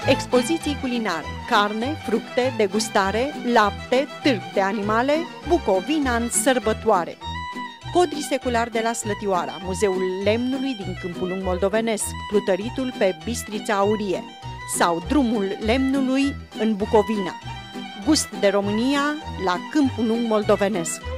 Expoziții culinare, carne, fructe, degustare, lapte, târg de animale, Bucovina în sărbătoare. Codri secular de la Slătioara, Muzeul Lemnului din Câmpul Lung moldovenesc, plutăritul pe Bistrița Aurie sau Drumul Lemnului în Bucovina. Gust de România la Câmpul Lung moldovenesc.